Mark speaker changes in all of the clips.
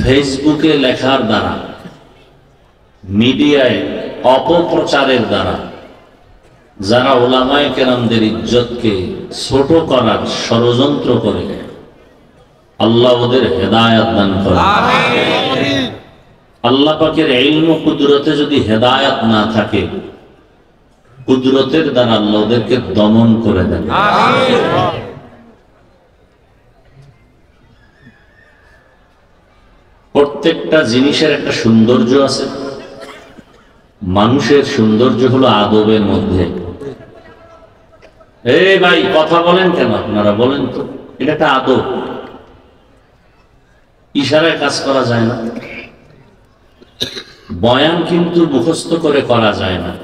Speaker 1: ফেসবুকে লেখার দ্বারা, মিডিয়ায় অপপ্রচারের দ্বারা যারা উলামায়ে কেরামদের ইজ্জতকে ছোট করার ষড়যন্ত্র করে, আল্লাহ ওদের হেদায়েত দান করেন। আমিন। আল্লাহ পাকের ইলম ও কুদরতে যদি হেদায়েত না থাকে, কুদরতের দ্বারা আল্লাহ ওদেরকে দমন করে দেন। আমিন। প্রত্যেকটা জিনিসের একটা সৌন্দর্য আছে। মানুষের সৌন্দর্য হলো আদবের মধ্যে। এই ভাই কথা বলেন কেন আপনারা? বলেন তো, এটা একটা আদব। ইশারায় কাজ করা যায় না, বয়ান কিন্তু মুখস্থ করে করা যায় না,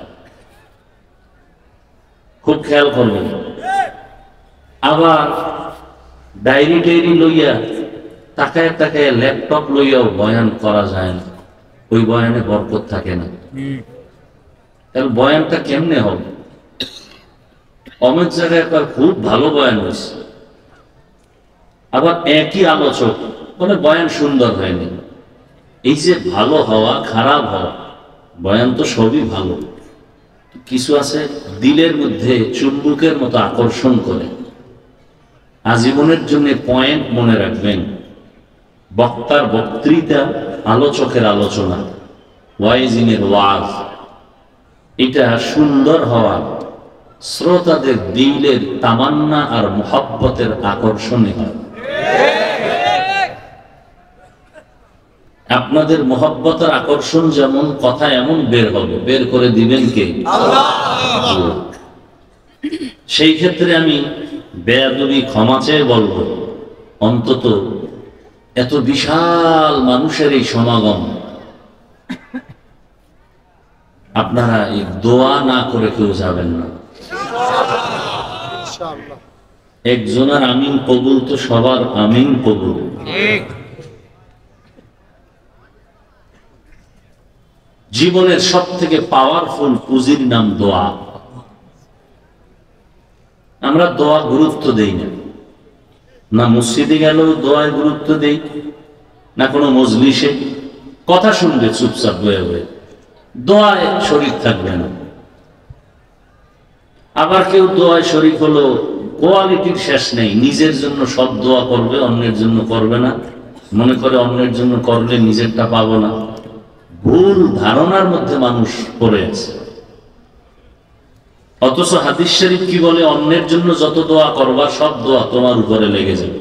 Speaker 1: খুব খেয়াল করবেন। আবার ডায়েরি টায়েরি লইয়া তাকায় তাকায় ল্যাপটপ লইয়াও বয়ান করা যায় না, ওই বয়ানে বরকত থাকে না। তাহলে বয়ানটা কেমনে হবে? অনেক জায়গায় একবার খুব ভালো বয়ান হয়েছে, আবার একই আলোচক বলে বয়ান সুন্দর হয়নি। এই যে ভালো হওয়া খারাপ হওয়া, বয়ান তো সবই ভালো, কিছু আছে দিলের মধ্যে চুম্বকের মতো আকর্ষণ করে। আজীবনের জন্য পয়েন্ট মনে রাখবেন, বক্তার বক্তৃতা, আলোচকের আলোচনা, ওয়াইজিনের ওয়াজ, এটা সুন্দর হওয়া শ্রোতাদের দিলের তামান্না আর মুহাব্বতের আকর্ষণে হয়। আপনাদের মুহাব্বতের আকর্ষণ যেমন, কথা এমন বের হবে, বের করে দিবেন কে? আল্লাহ। সেই ক্ষেত্রে আমি বেয়াদবি ক্ষমা চেয়ে বলবো, অন্তত এত বিশাল মানুষের এই সমাগম, আপনারা এই দোয়া না করে কেউ যাবেন না। একজনের আমিন কবুল তো সবার আমিন কবুল। জীবনের সব থেকে পাওয়ারফুল পুঁজির নাম দোয়া। আমরা দোয়া গুরুত্ব দেই না, না মসজিদে গেলেও দোয়ায় গুরুত্ব দেই, না কোনো মজলিসে কথা শুনবে চুপচাপ বয়ে বয়ে, দোয়ায় শরীক থাকবে না। আবার কেউ দোয়ায় শরীক হলো, কোয়ালিটির শেষ নেই, নিজের জন্য সব দোয়া করবে, অন্যের জন্য করবে না, মনে করে অন্যের জন্য করলে নিজেরটা পাবো না। ভুল ধারণার মধ্যে মানুষ পড়ে আছে। অথচ হাদিস শরীফ কি বলে? অন্যের জন্য যত দোয়া করবা সব দোয়া তোমার উপরে লেগে যাবে।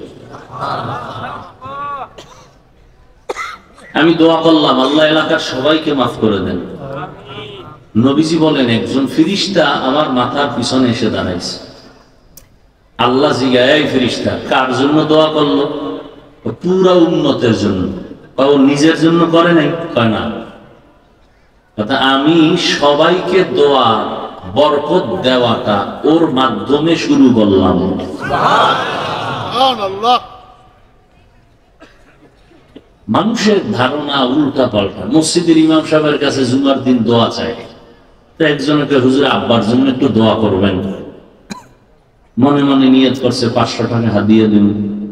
Speaker 1: আমি দোয়া করলাম, আল্লাহ এলাকার সবাইকে মাফ করে দেন। নবীজি বলেন, একজন ফেরেশতা আমার মাথার পিছনে এসে দাঁড়াইছে। আল্লাহ জিজ্ঞাসা, এই ফেরেশতা কার জন্য দোয়া করলো? পুরা উম্মতের জন্য। ও নিজের জন্য করে নাই? কয় না। আমি সবাইকে দোয়া বরকত দেওয়াটা ওর মাধ্যমে শুরু করলাম। মানুষের ধারণা উল্টা পাল্টা। মসজিদের ইমাম সাহেবের কাছে জুমার দিন দোয়া চাই, তো একজনকে, হুজুর আব্বার জন্য একটু দোয়া করবেন, মনে মনে নিয়ত করছে 500 টাকা হাদিয়া দিন।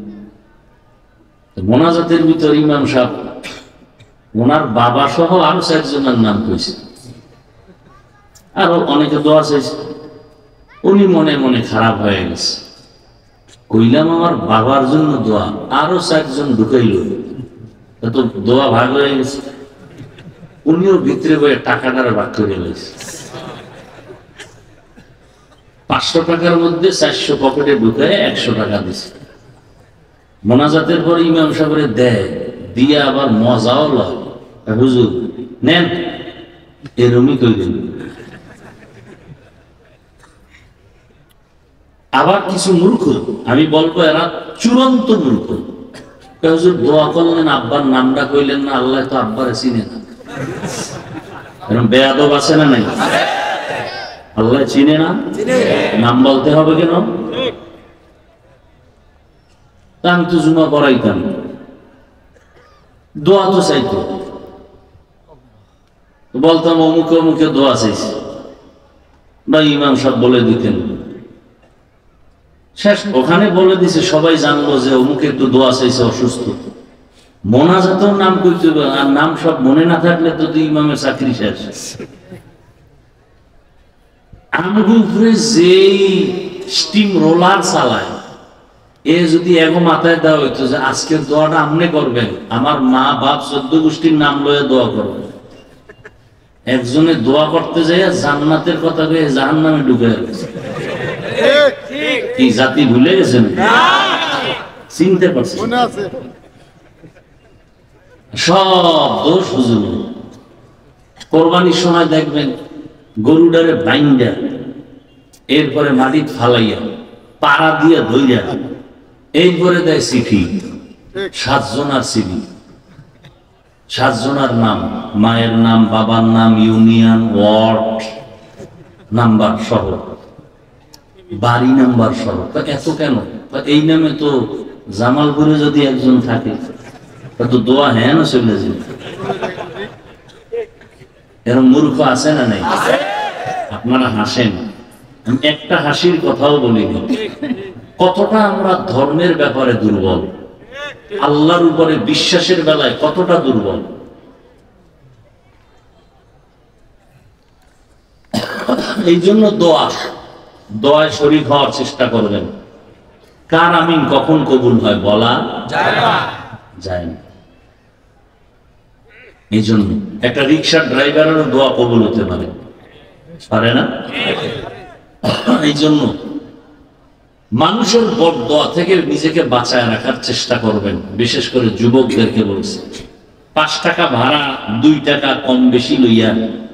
Speaker 1: মোনাজাতের ভিতর ইমাম সাহেব ওনার বাবা সহ আরো 4 জনের নাম কইছে, আরো অনেকে দোয়া চাইছে। উনি মনে মনে খারাপ হয়ে গেছে, কইলাম আমার বাবার জন্য দোয়া, আরো 4 জন ঢুকাইল, তো দোয়া ভাগ হয়ে গেছে। উনিও ভিতরে বয়ে টাকাটার ভাগ করে গেছে। 500 টাকার মধ্যে 400 পকেটে ঢুকায় 100 টাকা দিছে। মোনাজাতের পর ইমাম সাহেবের দেয়, দিয়ে আবার মজাও লয়, হুজুর নেন, এরমই কইলেন। আবার কিছু মূর্খ, আমি বলবো এরা চূড়ান্ত মূর্খ, হুজুর দোয়া করলেন আব্বার নামটা কইলেন না, আল্লাহ তো আব্বারে চিনে না। এরকম বেয়াদব আছে না নাই? আল্লাহ চিনে না, নাম বলতে হবে কেন? আমি তো জুমা পড়াইতাম, দোয়া তো চাইতো, বলতাম অমুকে অমুকে দোয়া চাইছে, বা ইমাম সাহেব বলে দিতেন। শেষ ওখানে বলে দিছে, সবাই জানলো যে অমুকে একটু দোয়া চাইছে, অসুস্থ। মোনাজাতের নাম কইতে হবে, আর নাম সব মনে না থাকলে তো ইমামের চাকরি শেষ। আমগো উপরে যেই স্টিম রোলার চালায়, এ যদি এগো মাথায় দেওয়া হইতো যে আজকের দোয়াটা আমনে করবেন, আমার মা বাপ 14 গোষ্ঠীর নাম লয়ে দোয়া করবেন, একজনে দোয়া করতে যাই জান্নাতের কথা কয়ে জাহান্নামে ঢুকে গেছে। কি জাতি ভুলে গেছেন? চিনতে পারছেন? সব দোষ হুজুর। কোরবানির সময় দেখবেন গরুডারে বাইন্দা এরপরে মাটি ফালাইয়া পাড়া দিয়ে ধইয়া এরপরে দেয় চিঠি, 7 জনার চিঠি, 7 জনার নাম, মায়ের নাম, বাবার নাম, ইউনিয়ন, ওয়ার্ড নাম্বার সহ, বাড়ি নাম্বার সহ। এত কেন? এই নামে তো জামালপুরে যদি একজন থাকে তো দোয়া হ্যাঁ না চলে যাবে। এরকম মূর্খ আছে না নাই? আপনারা হাসেন, আমি একটা হাসির কথাও বলিনি। কতটা আমরা ধর্মের ব্যাপারে দুর্বল, আল্লাহর উপরে বিশ্বাসের বেলায় কতটা দুর্বল। এই জন্য দোয়ায় শরীক হওয়ার চেষ্টা করবেন। কার আমিন কখন কবুল হয় বলা যায় না। এই জন্য একটা রিক্সার ড্রাইভারেরও দোয়া কবুল হতে পারে না। এই জন্য মানুষের বদদোয়া থেকে নিজেকে বাঁচায় রাখার চেষ্টা করবেন। বিশেষ করে যুবকদেরকে বলছি, 5 টাকা ভাড়া 2 টাকা কম বেশি লইয়া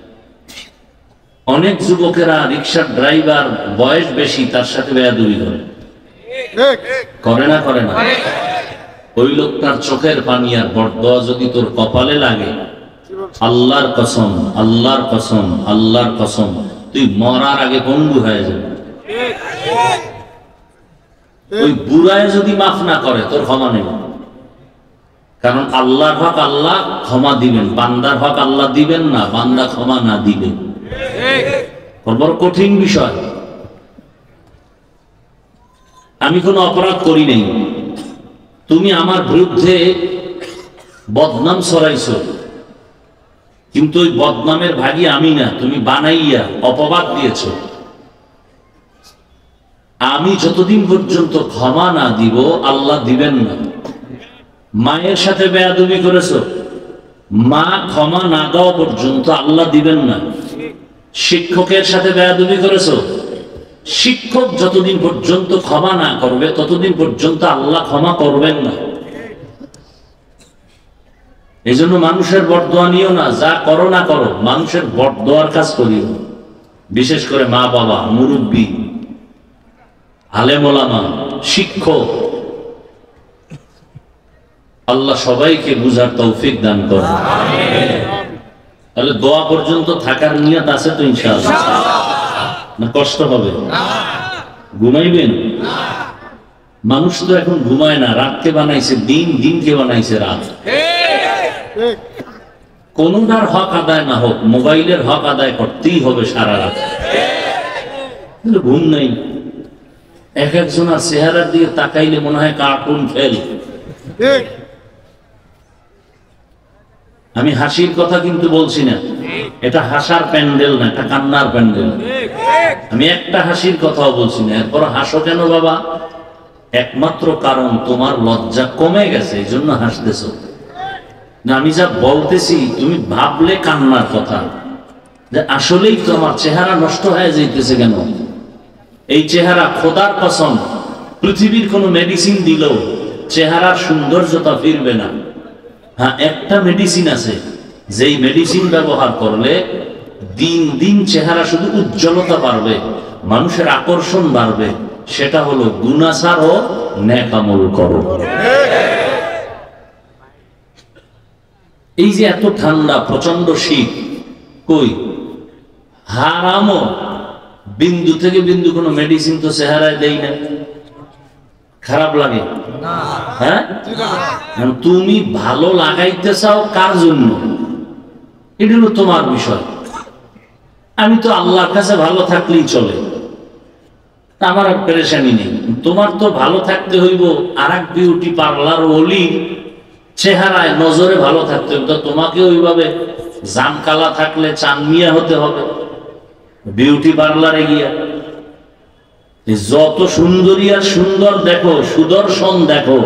Speaker 1: অনেক যুবকেরা রিক্সার ড্রাইভার বয়স বেশি তার সাথে বেয়াদবি করে না করে না। ওই লোকটার চোখের পানি আর বদদোয়া যদি তোর কপালে লাগে, আল্লাহর কসম, আল্লাহর কসম, আল্লাহর কসম, তুই মরার আগে পঙ্গু হয়ে যাবে। ওই বুড়ায় যদি মাফ না করে তোর ক্ষমা নেই, কারণ আল্লাহর হক আল্লাহ ক্ষমা দিবেন, বান্দার হক আল্লাহ দিবেন না, বান্দা ক্ষমা না দিবেন। বড় কঠিন বিষয়। আমি কোনো অপরাধ করি নাই, তুমি আমার বিরুদ্ধে বদনাম ছড়াইছো, কিন্তু ওই বদনামের ভাগী আমি না, তুমি বানাইয়া অপবাদ দিয়েছ। আমি যতদিন পর্যন্ত ক্ষমা না দিব আল্লাহ দিবেন না। মায়ের সাথে বেয়াদবি করেছো, মা ক্ষমা না দেওয়া পর্যন্ত আল্লাহ দিবেন না। শিক্ষকের সাথে বেয়াদবি করেছো, শিক্ষক যতদিন পর্যন্ত ক্ষমা না করবে ততদিন পর্যন্ত আল্লাহ ক্ষমা করবেন না। এই জন্য মানুষের বদদোয়া নিও না, যা করো না করো মানুষের বদদোয়ার কাজ করিও। বিশেষ করে মা বাবা, মুরব্বী, আলেম ওলামা, শিক্ষক, আল্লাহ সবাইকে বুঝার তৌফিক দান করে। তাহলে দোয়া পর্যন্ত থাকার নিয়ত আছে তো ইনশাআল্লাহ? না কষ্ট হবে? ঘুমাইবেন? মানুষ তো এখন ঘুমায় না, রাতকে বানাইছে দিন, দিনকে বানাইছে রাত। কোনটার হক আদায় না হোক, মোবাইলের হক আদায় করতেই হবে সারা রাত। ঘুম নেই। এক একজনের চেহারার দিকে তাকাইলে মনে হয় কার্টুন ফেল। আমি হাসির কথা কিন্তু বলছি না, এটা হাসার প্যান্ডেল না, এটা কান্নার প্যান্ডেল। আমি একটা হাসির কথাও বলছি না। এরপর হাসো কেন বাবা? একমাত্র কারণ তোমার লজ্জা কমে গেছে, এই জন্য হাসতেছো। না, আমি যা বলতেছি তুমি ভাবলে কান্নার কথা, যে আসলেই তো আমার চেহারা নষ্ট হয়ে যাইতেছে কেন। এই চেহারা খোদার কসম পৃথিবীর কোন মেডিসিন দিলেও চেহারার সৌন্দর্যতা ফিরবে না। হ্যাঁ, একটা মেডিসিন আছে, যেই মেডিসিন ব্যবহার করলে দিন দিন চেহারা শুধু উজ্জ্বলতা বাড়বে, মানুষের আকর্ষণ বাড়বে, সেটা হলো গুনাহ ও নেক আমল করো। এই যে এত ঠান্ডা, প্রচন্ড শীত, কই হারামও বিন্দু থেকে বিন্দু কোনো মেডিসিন তো চেহারায় দেই না। খারাপ লাগে? হ্যাঁ, তুমি ভালো লাগাইতে চাও কার জন্য, এটা হলো তোমার বিষয়। আমি তো আল্লাহর কাছে ভালো থাকলেই চলে, আমার আর পেরেশানি নেই। তোমার তো ভালো থাকতে হইব আর এক বিউটি পার্লার ওলি চেহারায় নজরে ভালো থাকতে হবে। তো তোমাকে ওইভাবে জামকালা থাকলে চানমিয়া হতে হবে বিউটি পার্লারে গিয়া। যত সুন্দরী আর সুন্দর দেখো, সুদর্শন দেখো,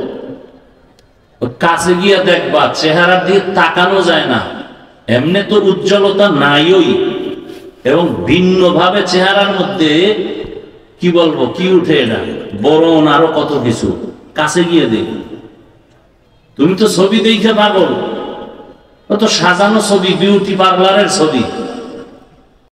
Speaker 1: কাছে গিয়া দেখবা চেহারার দিকে তাকানো যায় না, এমনি তো উজ্জ্বলতা নাইই, এবং ভিন্নভাবে চেহারার মধ্যে কি বলবো, কি উঠে না, বরণ আরো কত কিছু। কাছে গিয়ে দেখ, তুমি তো ছবি দেখে পাগল, তো সাজানো ছবি, বিউটি পার্লারের ছবি,